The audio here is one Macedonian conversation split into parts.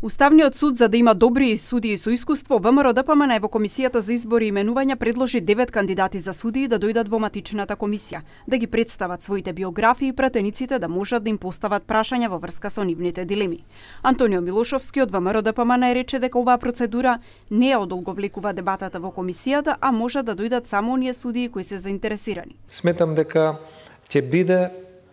Уставниот суд, за да има добри судии со искуство, ВМРО-ДПМН во Комисијата за избори и именувања предложи 9 кандидати за судии да дојдат во матичната комисија, да ги представат своите биографии и пратениците да можат да им постават прашања во врска со нивните дилеми. Антонио Милошовски од ВМРО-ДПМН рече дека оваа процедура не ја одолговлекува дебатата во комисијата, а може да дојдат само оние судии кои се заинтересирани. Сметам дека ќе биде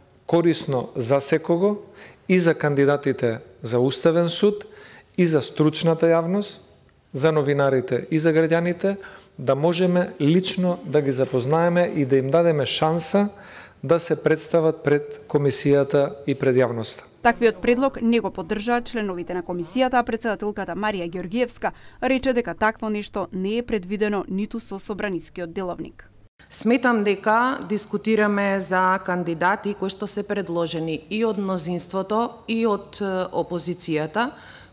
корисно за секого и за кандидатите за Уставен суд, и за стручната јавност, за новинарите и за граѓаните, да можеме лично да ги запознаеме и да им дадеме шанса да се представат пред комисијата и пред јавноста. Таквиот предлог не го поддржаат членовите на комисијата, а претседателката Марија Ѓоргиевска рече дека такво нешто не е предвидено ниту со собранискиот деловник. Сметам дека дискутираме за кандидати кои што се предложени и од мнозинството и од опозицијата,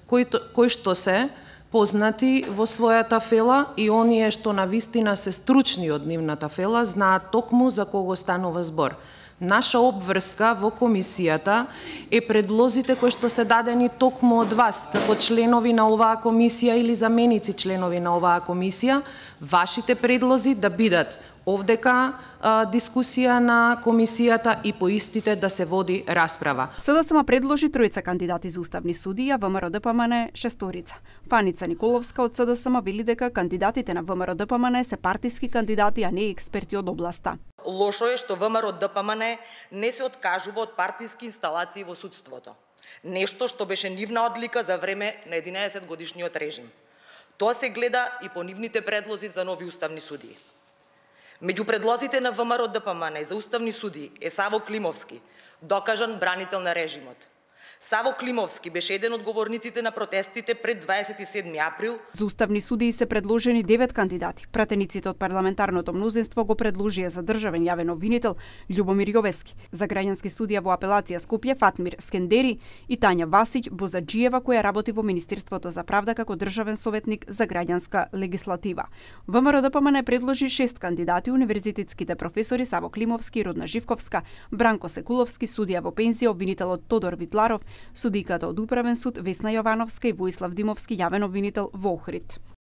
кои што се познати во својата фела и оние што навистина се стручни од нивната фела знаат токму за кого станува збор. Наша обврска во комисијата е предлозите кои што се дадени токму од вас, како членови на оваа комисија или заменици членови на оваа комисија, вашите предлози да бидат овдека дискусија на комисијата и по истите да се води расправа. СДСМ предложи тројца кандидати за уставни судии, а ВМРО-ДПМН шесторица. Фаница Николовска од СДСМ вели дека кандидатите на ВМРО-ДПМН се партиски кандидати, а не експерти од областа. Лошо е што ВМРО-ДПМН не се откажува од партиски инсталации во судството. Нешто што беше нивна одлика за време на 11 годишниот режим. Тоа се гледа и по нивните предлози за нови уставни судии. Меѓу предлозите на ВМРО-ДПМН за уставни судии е Саво Климовски, докажан бранител на режимот. Саво Климовски беше еден од говорниците на протестите пред 27 април. За уставни судии се предложени 9 кандидати. Пратениците од парламентарното мнозинство го предложија за државен јавен обвинител Љубомир Јовески, за граѓански судија во апелација Скопје Фатмир Скендери и Тања Васиќ Бозаџиева, која работи во Министерството за правда како државен советник за граѓанска легислатива. ВМРО-ДПМН предложи 6 кандидати, универзитетските професори Саво Климовски, Родна Живковска, Бранко Секуловски, судија во пензија, обвинителот Тодор Витларов, судиката од Управен суд Весна Јовановска и Воислав Димовски, јавен обвинител во Охрид.